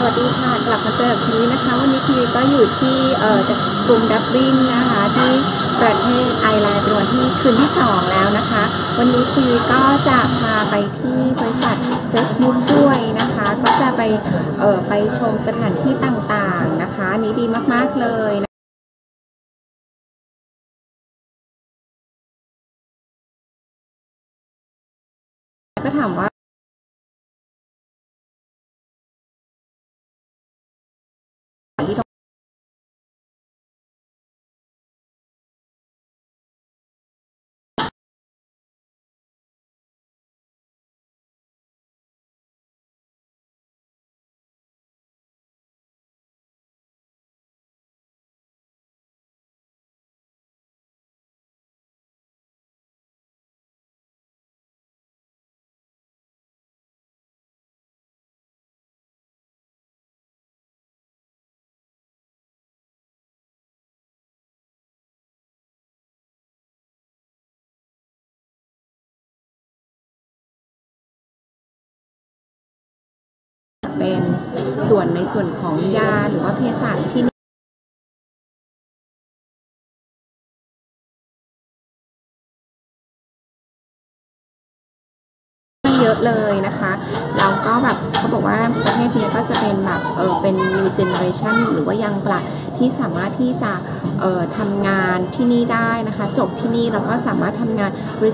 วัสดีค่ะกลับมาเจอกับคุณยุ้ยนะคะวันนี้คุณยุ้ยก็อยู่ที่กรุงดับลินนะคะที่ประเทศไอร์แลนด์เป็นวันที่คืนที่2แล้วนะคะวันนี้คุณยุ้ยก็จะพาไปที่บริษัท Facebook ด้วยนะคะก็จะไปชมสถานที่ต่างๆนะคะนี้ดีมากๆเลยก็ถามว่าเป็นในส่วนของยาหรือว่าเภสัชที่เยอะเลยนะคะแล้วก็แบบเขาบอกว่าประเทศนี้ก็จะเป็นแบบเป็น new generation หรือว่ายังปลัดที่สามารถที่จะทำงานที่นี่ได้นะคะจบที่นี่แล้วก็สามารถทำงาน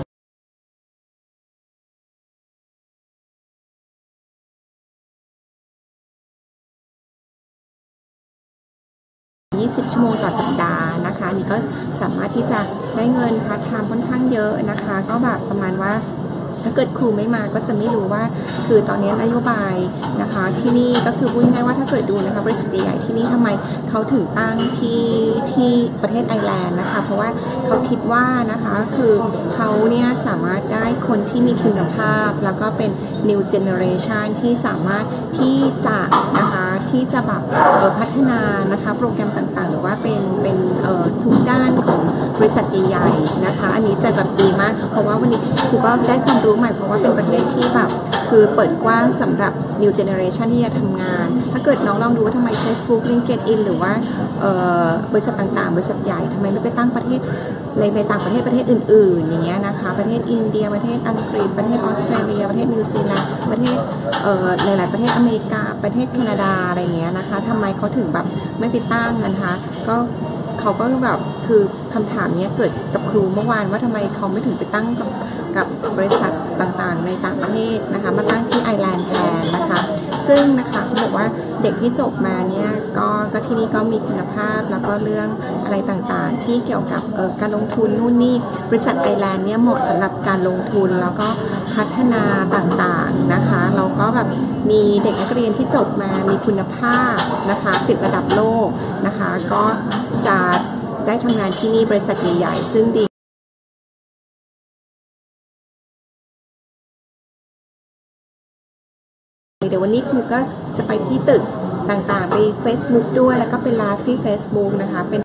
20 ชั่วโมงต่อสัปดาห์นะคะนี่ก็สามารถที่จะได้เงินพาร์ทไทม์ค่อนข้างเยอะนะคะก็แบบประมาณว่าถ้าเกิดครูไม่มาก็จะไม่รู้ว่าคือตอนนี้นโยบายนะคะที่นี่ก็คือพูดง่ายๆว่าถ้าเกิดดูนะคะบริษัทใหญ่ที่นี่ทำไมเขาถึงตั้งที่ประเทศไอร์แลนด์นะคะเพราะว่าเขาคิดว่านะคะคือเขาเนี่ยสามารถได้คนที่มีคุณภาพแล้วก็เป็น new generation ที่สามารถที่จะนะคะที่จะแบบพัฒนานะคะโปรแกรมต่างๆหรือว่าเป็นทุกด้านของบริษัทใหญ่ๆนะคะอันนี้จะแบบดีมากเพราะว่าวันนี้ครูก็ได้ความรู้ใหม่เพราะว่าเป็นประเทศที่แบบคือเปิดกว้างสำหรับ new generation ที่จะทำงานถ้าเกิดน้องลองดูว่าทำไม Facebook LinkedIn หรือว่าบริษัทต่างๆบริษัทใหญ่ทำไมไม่ไปตั้งประเทศในต่างประเทศอื่นๆอย่างเงี้ยนะคะประเทศอินเดียประเทศอังกฤษประเทศออสเตรเลียประเทศนิวซีแลนด์ประเทศหลายๆประเทศอเมริกาประเทศแคนาดาอะไรอย่างเงี้ยนะคะทำไมเขาถึงแบบไม่ไปตั้งนะคะก็เขาก็แบบคือคำถามนี้เกิดกับครูเมื่อวานว่าทำไมเขาไม่ถึงไปตั้งกับบริษัทต่างๆในต่างประเทศนะคะมาตั้งที่ไอร์แลนด์แทนนะคะซึ่งนะคะเขาบอกว่าเด็กที่จบมาเนี่ยก็ที่นี่ก็มีคุณภาพแล้วก็เรื่องอะไรต่างๆที่เกี่ยวกับการลงทุนนู่นนี่บริษัทไอร์แลนด์เนี่ยเหมาะสำหรับการลงทุนแล้วก็พัฒนาต่างๆนะคะเราก็แบบมีเด็กนักเรียนที่จบมามีคุณภาพนะคะติดระดับโลกนะคะก็จะได้ทำงานที่นี่บริษัทใหญ่ๆซึ่งดีเดี๋ยววันนี้ครูก็จะไปที่ตึกต่างๆไป Facebook ด้วยแล้วก็เป็นไลฟ์ที่ Facebook นะคะเป็น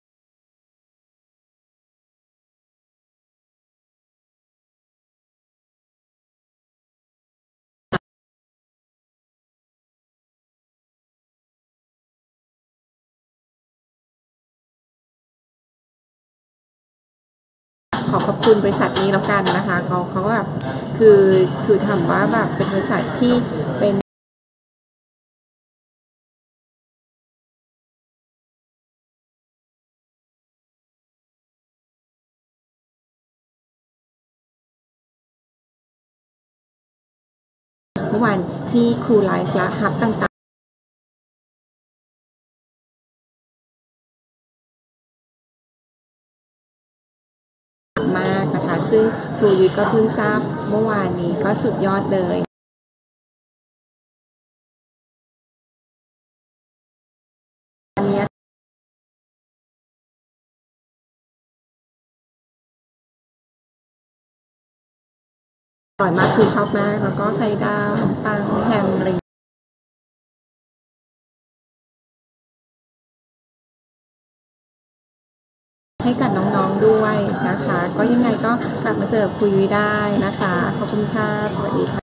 ขอบคุณบริษัทนี้แล้วกันนะคะเขาแบบคือทำว่าแบบเป็นบริษัทที่เป็นเมื่อวานที่ครูไลฟ์และฮับต่างๆมากนะคะซึ่งครูยุ้ยก็เพิ่งทราบเมื่อวานนี้ก็สุดยอดเลยอันนี้อร่อยมากคือชอบมากแล้วก็ไข่ดาวขนมปังแฮมอะไรให้กับน้องๆด้วยนะคะก็ยังไงก็กลับมาเจอคุยได้นะคะขอบคุณค่ะสวัสดีค่ะ